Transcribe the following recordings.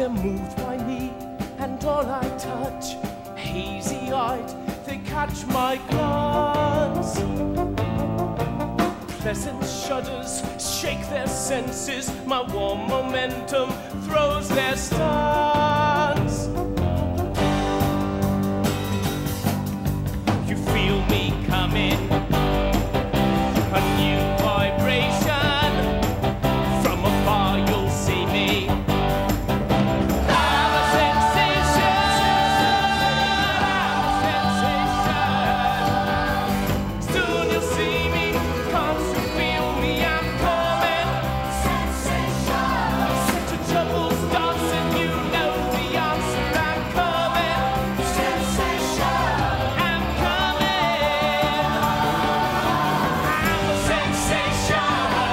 they're moved by me, and all I touch, hazy-eyed, they catch my glance. Pleasant shudders shake their senses, my warm momentum throws their stance. You feel me coming, a new vibration, from afar you'll see me. I'm a sensation, soon you'll see me, can't you feel me, I'm coming. Sensation, such a trouble's dancing, you know the answer, I'm coming. Sensation, I'm coming. I'm a sensation.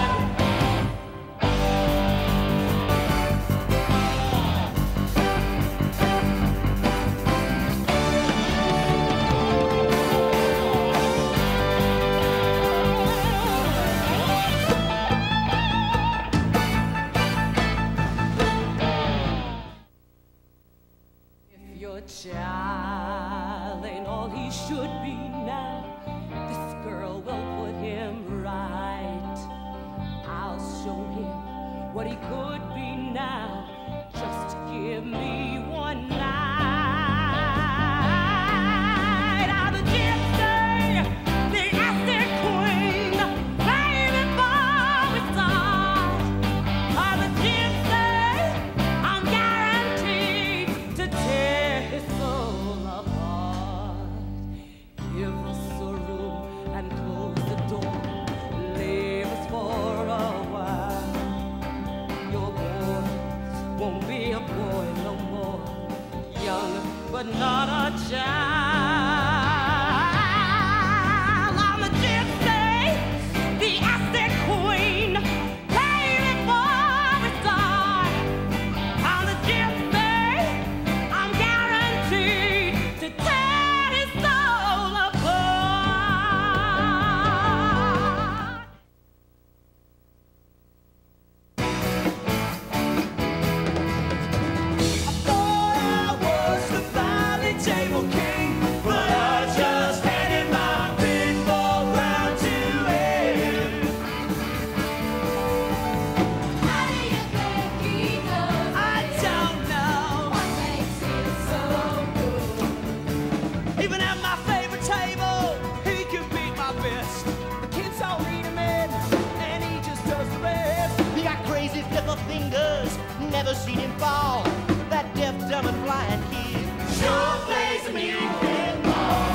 If your child ain't all he should be now, this girl will put him right. I'll show him what he could be now. Just give me one night. I'm the gypsy, the acid queen, flaming bomb with stars. I'm the gypsy, I'm guaranteed to tear his soul apart. Give us a room and close the door. Leave us for a while. Your boy won't be a boy no more. Young but not a child. I'm the gypsy, the acid queen, flaming bomb with stars. I'm the gypsy, I'm guaranteed to tear his soul apart. I was the valley table king, but I just handed my pinball round to him. How do you think he does I don't know. what makes it so good? Even at my favorite table, he can beat my best. The kids all read him in, and he just does the rest. He got crazy flipper fingers, never seen him fall. That deaf, dumb, and blind kid sure plays a mean pinball.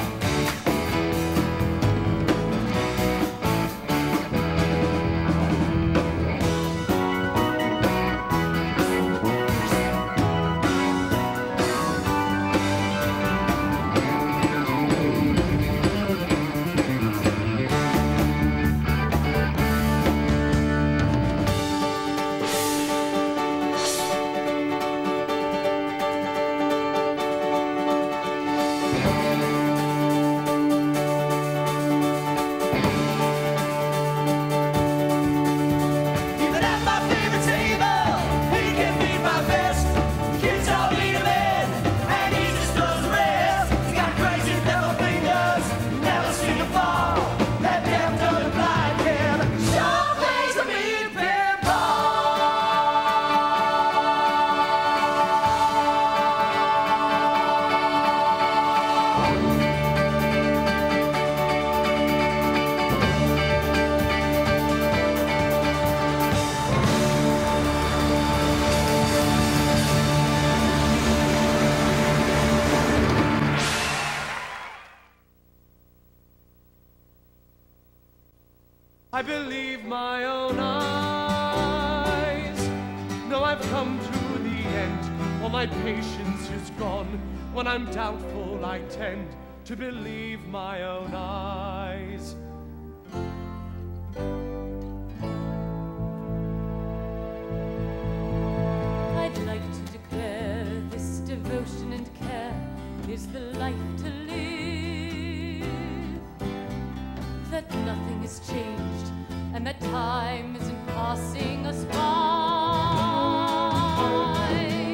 Even at my favorite table, he can beat my best. Kids all lead him in, and he just does the rest. He got crazy devil fingers, never seen him fall. That deaf, dumb, and blind kid sure plays a mean pinball. I believe my own eyes. No, I've come to the end. All my patience is gone. When I'm doubtful, I tend to believe my own eyes. I'd like to declare this devotion and care is the life to live. That nothing has changed and that time isn't passing us by.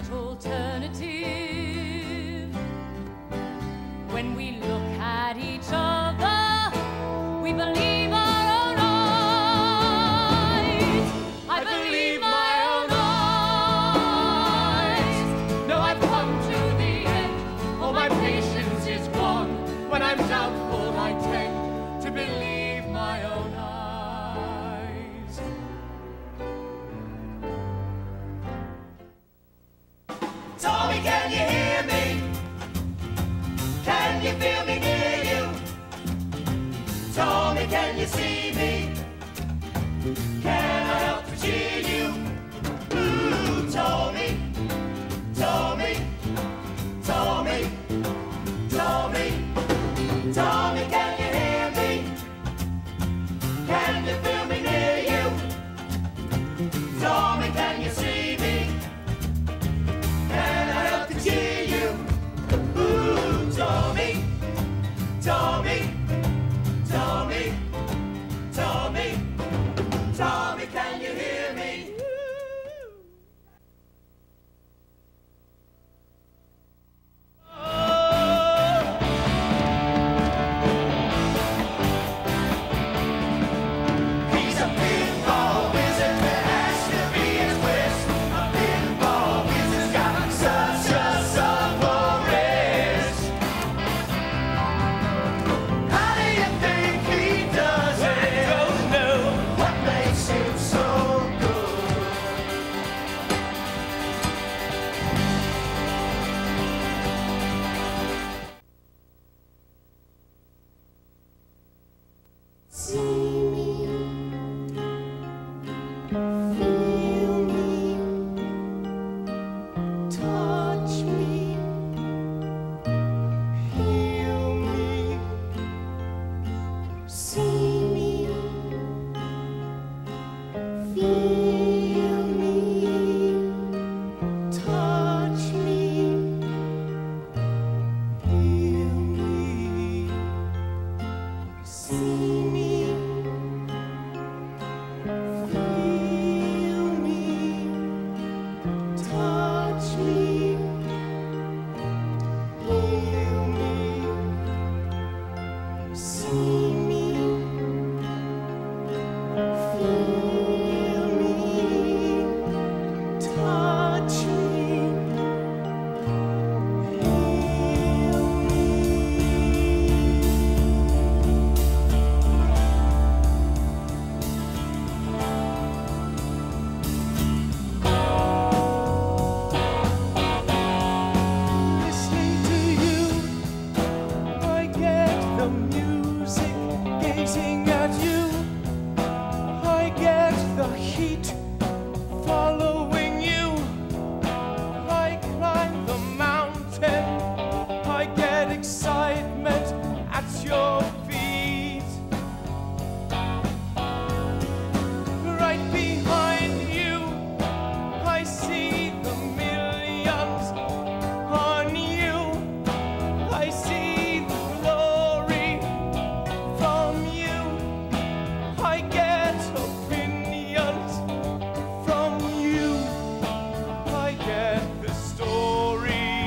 much alternative. When we look at each other, we believe our own eyes. I believe my own eyes. No, I've come to the end. All my patience is gone. When I'm doubtful, I tend to believe my own eyes. Tommy, can you hear me? Can you feel me near you? Tommy, can you see me? Can I help to cheer you? Ooh, Tommy, Tommy, Tommy, Tommy, Tommy, can you hear me? Can you feel me near you? Tommy, can you see me? Can I help to cheer you? Ooh, Tommy, Tommy, Tommy, Tommy, Tommy, can you hear me? He's a pinball wizard, there has to be a twist. A pinball wizard's got such a supple wrist. How do you think he does it? I don't know. What makes him so good? See me, feel me, touch me, heal me. See me, feel me, touch me, heal me. See me, feel me, touch me, heal me. See me, feel me, touch me, listening to you, I get the music, gazing at you, I get the heat, following you, I climb the mountain, I get excitement at your feet. Right behind you, I see the millions on you. I see the glory from you. I get opinions from you. I get the story.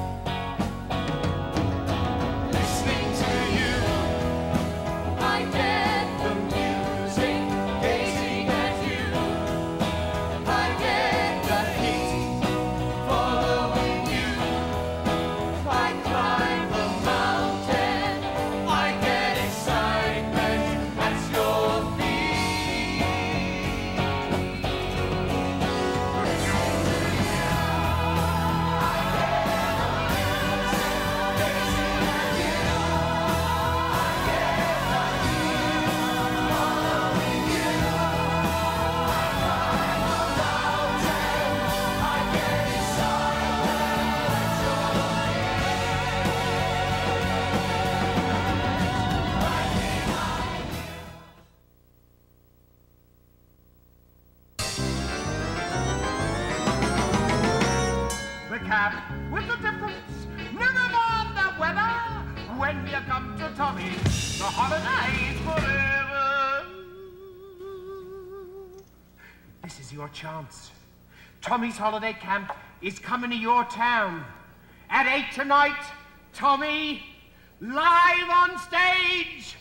Listening to you, I get the music, gazing at you. I get the heat, following you. I climb the mountain, I get excitement at your feet. The cap with the difference, never mind the weather. When you come to Tommy, the holidays forever. This is your chance Tommy's holiday camp is coming to your town. At 8 tonight, Tommy, live on stage!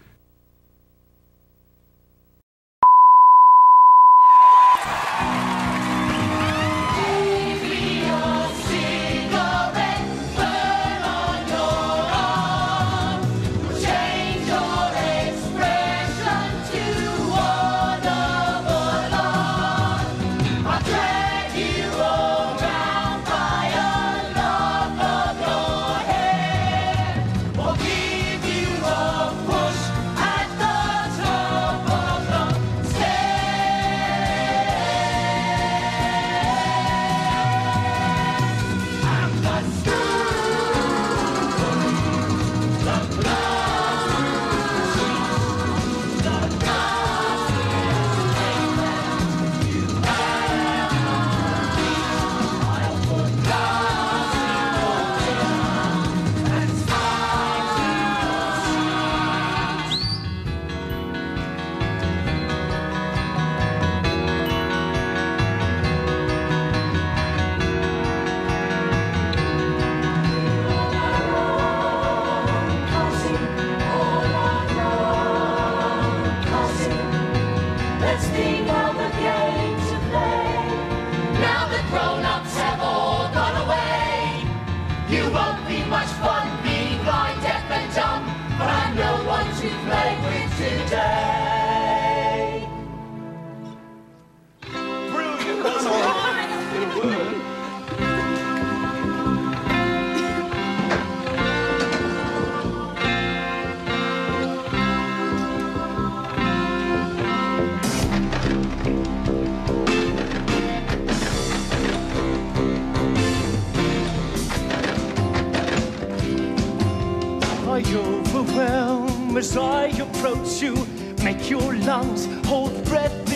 As I approach you, make your lungs hold breath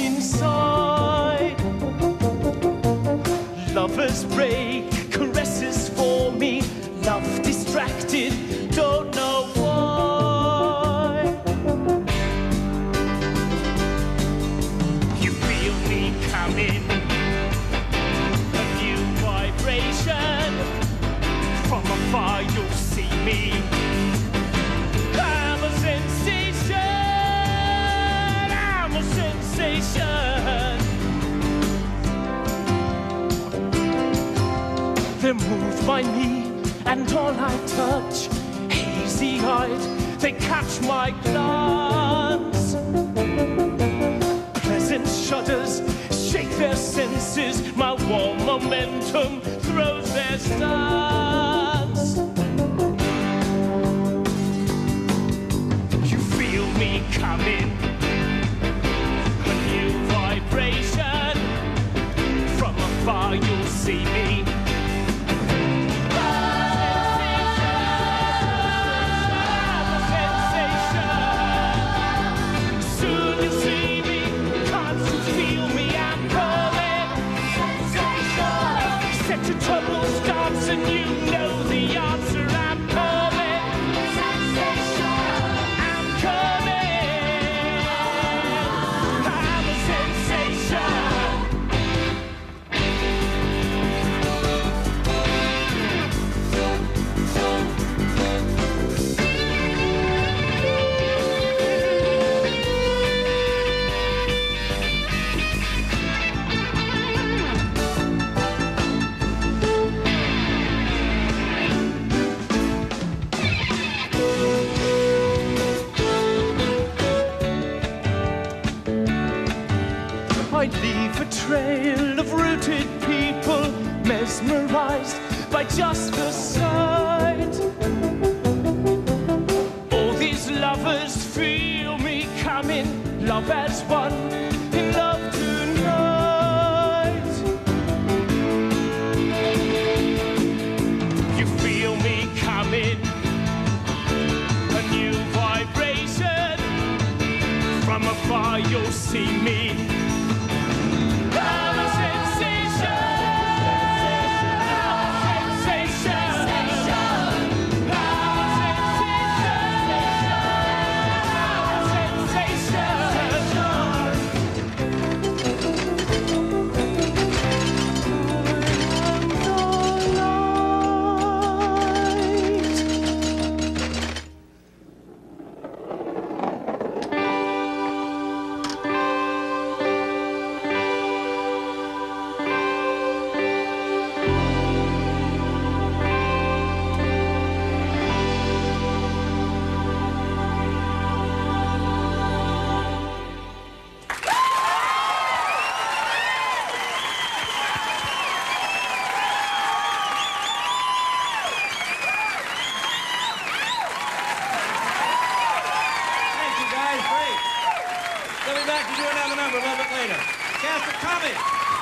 inside. Lovers break, caresses for me, love distracted, don't know why. You feel me coming, a new vibration. From afar you'll see me. They're moved by me, and all I touch, hazy-eyed, they catch my glance. Pleasant shudders shake their senses, my warm momentum throws their stance. You feel me coming, a new vibration. From afar you'll see me. Trouble starts and you know the answer. I'm coming. I'm coming. I'm a sensation. I leave a trail of rooted people, mesmerized by just the sight. All these lovers feel me coming, love as one, in love tonight. You feel me coming, a new vibration. From afar you'll see me. a little bit later. Cast are coming.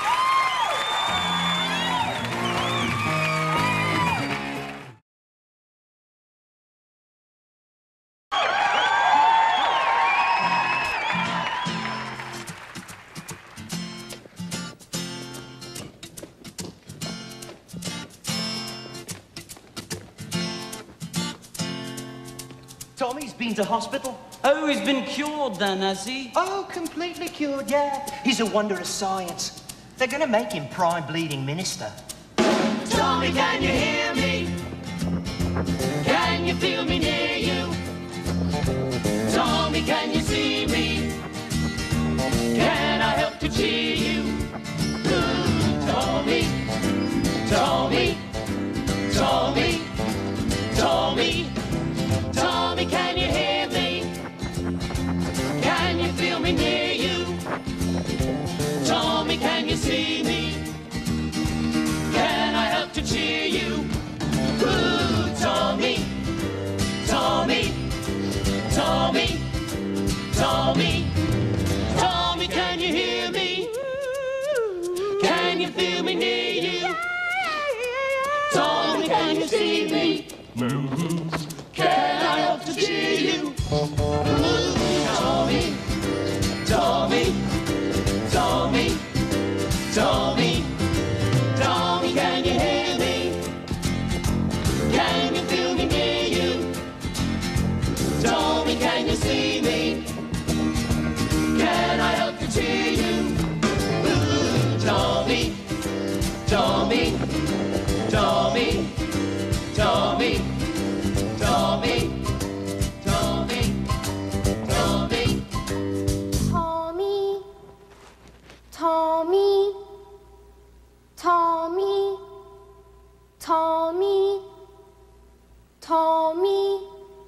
Tommy's been to hospital. Oh, he's been cured then, has he? Oh, completely cured, yeah. He's a wonder of science. They're gonna make him prime bleeding minister. Tommy, can you hear me? Can you feel me near you? Tommy, can you see me? Can I help to cheer you? Ooh, Tommy, Tommy, Tommy, Tommy, Tommy, can you hear me? Can you feel me near you? Tommy, can you see me? Can I help to cheer you? Ooh, Tommy, Tommy, Tommy, Tommy, Tommy, can you hear me? Can you feel me near you? Tommy, can you see me? Can I help to cheer you? Ooh, Tommy, Tommy, Tommy, Tommy, Tommy, can you hear me? Can you feel me near you? Tommy, can you see me? Can I help to cheer you? Ooh, Tommy, Tommy, Tommy, Tommy, Tommy, Tommy, Tommy. Tommy, Tommy, Tommy, Tommy, Tommy.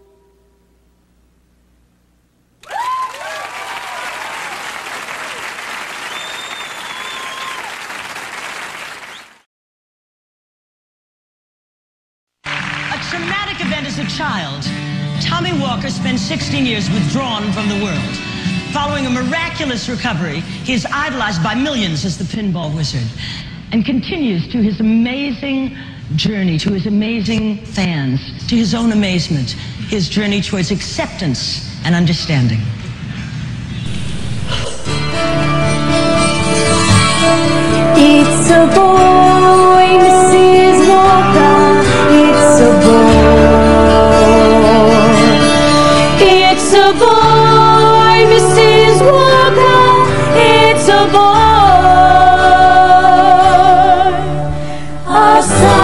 A traumatic event as a child. Tommy Walker spent 16 years withdrawn from the world. Following a miraculous recovery, he is idolized by millions as the Pinball Wizard and continues to his amazing journey, to his amazing fans, to his own amazement, his journey towards acceptance and understanding. It's a boy, Mrs. Walker. It's a boy. It's a boy, Mrs. Walker. It's a boy. A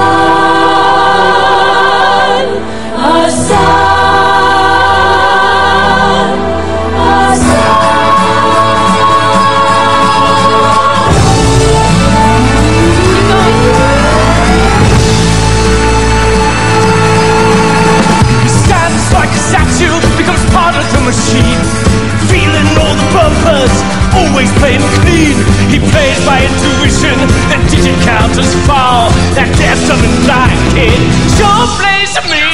son, a son, a Stands like a statue, becomes part of the machine. Feeling all the bumpers, always playing clean. He plays by intuition, that digit count as foul. That there's something like it sure plays to me.